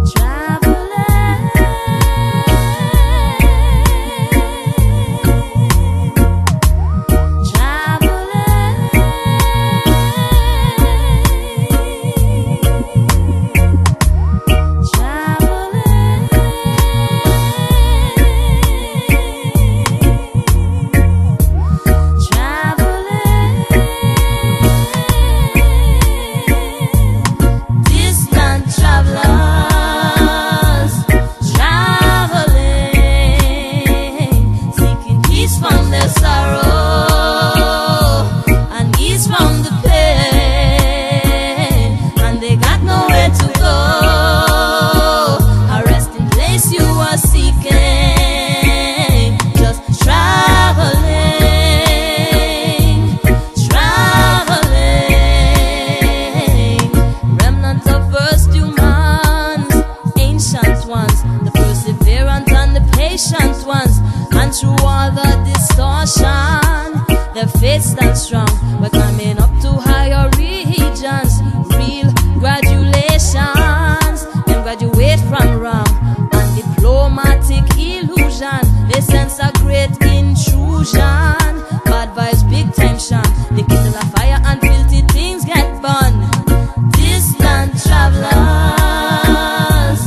faith stands strong. We're climbing up to higher regions. Real graduations. Them graduate from wrong and diplomatic illusion. They sense a great intrusion. Bad vibes, big tension. They kindle a fire and filthy things get burned. Distant travelers,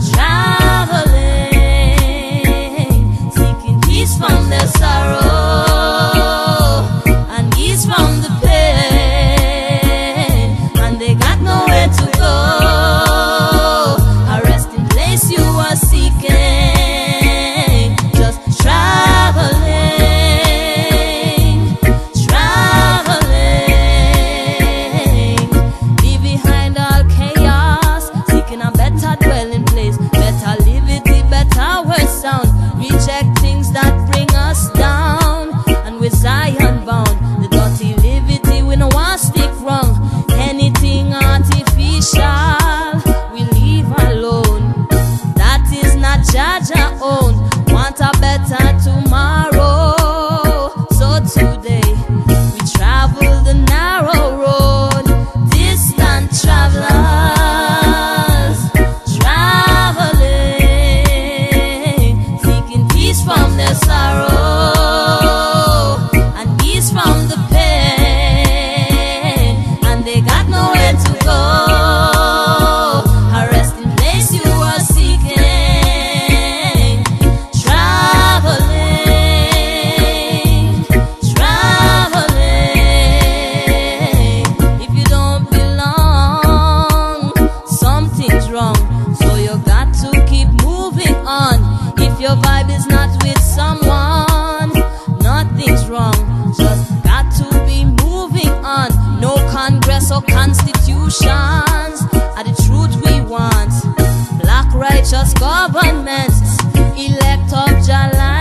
traveling, seeking peace from their sorrow. Reject things that bring us down, and with Zion bound, the dirty liberty we no want stick wrong. Anything artificial we leave alone. That is not Jaja own. Want a better tomorrow, so today we travel the narrow road. Distant travelers, from their sorrow and ease from the pain, and they got nowhere to go. A resting place you are seeking. Traveling, traveling. If you don't belong, something's wrong. So you got to keep moving on. If your vibe is not with someone, nothing's wrong. Just got to be moving on. No Congress or constitutions are the truth we want. Black righteous governments, elect of Jah